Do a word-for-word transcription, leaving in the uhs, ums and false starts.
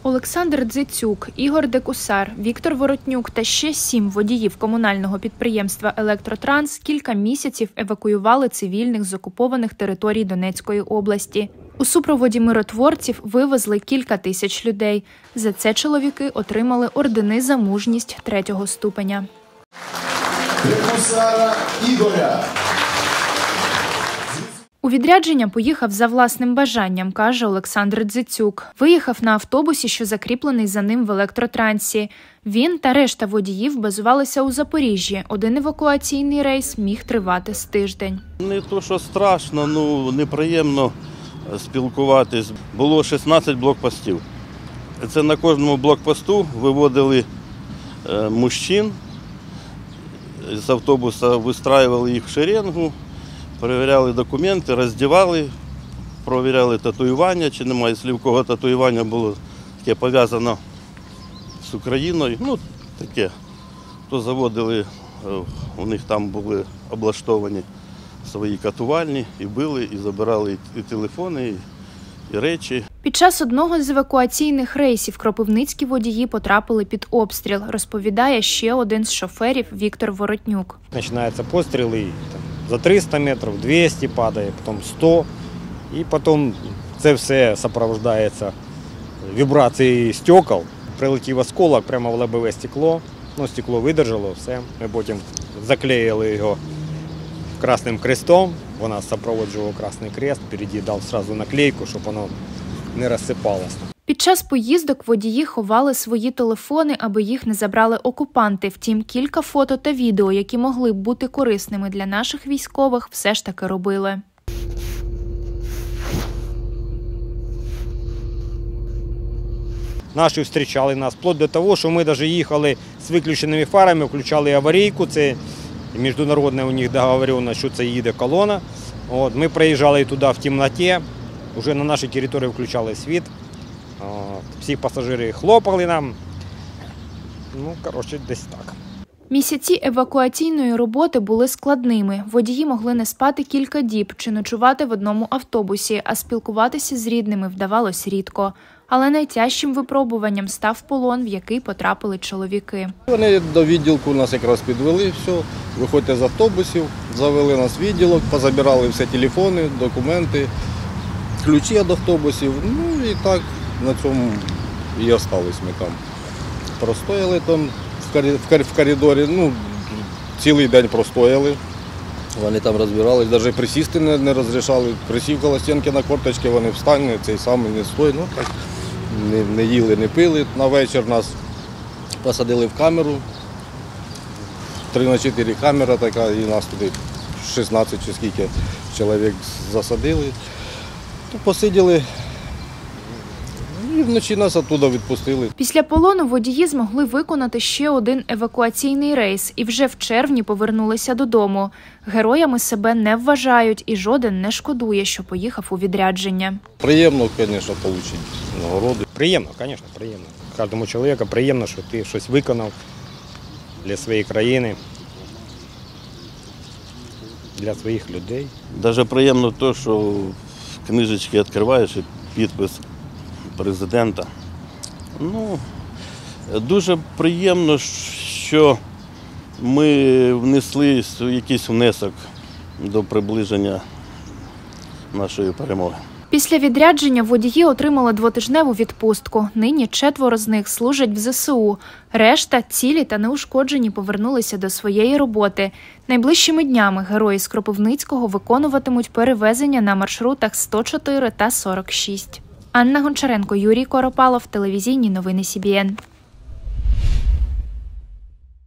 Олександр Дзицюк, Ігор Декусар, Віктор Воротнюк та ще сім водіїв комунального підприємства «Електротранс» кілька місяців евакуювали цивільних з окупованих територій Донецької області. У супроводі миротворців вивезли кілька тисяч людей. За це чоловіки отримали ордени за мужність третього ступеня. Декусара Ігоря. У відрядження поїхав за власним бажанням, каже Олександр Дзицюк. Виїхав на автобусі, що закріплений за ним в «Електротрансі». Він та решта водіїв базувалися у Запоріжжі. Один евакуаційний рейс міг тривати з тиждень. Не то, що страшно, ну неприємно спілкуватись. Було шістнадцять блокпостів. Це на кожному блокпосту виводили е, мужчин, з автобуса вистраювали їх в шеренгу, перевіряли документи, роздівали, провіряли татуювання, чи немає, якщо в кого татуювання було таке пов'язано з Україною, ну таке, то заводили, у них там були облаштовані свої катувальні, і били, і забирали і телефони, і, і речі. Під час одного з евакуаційних рейсів кропивницькі водії потрапили під обстріл, розповідає ще один з шоферів Віктор Воротнюк. Починаються постріли, за триста метрів, двісті падає, потім сто, і потім це все супроводжується вібрацією стекол. Прилетів осколок прямо в лобове стекло, ну, стекло видержало, все. Ми потім заклеїли його красним крестом, вона супроводжувала Красний Крест, впереді дав одразу наклейку, щоб воно не розсипалося. Під час поїздок водії ховали свої телефони, аби їх не забрали окупанти. Втім, кілька фото та відео, які могли б бути корисними для наших військових, все ж таки робили. Наші зустрічали нас, вплоть до того, що ми навіть їхали з виключеними фарами, включали аварійку, це міжнародна у них договоренность, що це їде колона. От, ми приїжджали туди в темноті, вже на нашій території включали світ. Всі пасажири хлопали нам, ну, коротше, десь так. Місяці евакуаційної роботи були складними. Водії могли не спати кілька діб чи ночувати в одному автобусі, а спілкуватися з рідними вдавалось рідко. Але найтяжчим випробуванням став полон, в який потрапили чоловіки. Вони до відділку нас якраз підвели, все, виходьте з автобусів, завели нас в відділок, позабирали всі телефони, документи, ключі від автобусів, ну і так. На цьому і залишились ми там. Простояли там в коридорі, ну, цілий день простояли. Вони там розбирались, навіть присісти не, не розрішали. Присів коло стінки на корточки, вони встань, цей самий не стой. Ну, так, не, не їли, не пили. На вечір нас посадили в камеру. три на чотири камера така, і нас туди шістнадцять чи скільки чоловік засадили. Посиділи. І вночі нас оттуда відпустили. Після полону водії змогли виконати ще один евакуаційний рейс і вже в червні повернулися додому. Героями себе не вважають і жоден не шкодує, що поїхав у відрядження. Приємно, звісно, отримати нагороди. Приємно, звісно, приємно. Кожному чоловіку приємно, що ти щось виконав для своєї країни, для своїх людей. Навіть приємно те, що в книжечки відкриваєш і підпис президента. Ну, дуже приємно, що ми внесли якийсь внесок до приближення нашої перемоги. Після відрядження водії отримали двотижневу відпустку. Нині четверо з них служать в зе се у. Решта, цілі та неушкоджені, повернулися до своєї роботи. Найближчими днями герої з Кропивницького виконуватимуть перевезення на маршрутах сто чотири та сорок шість. Анна Гончаренко, Юрій Коропалов, телевізійні новини Сі Бі Ен.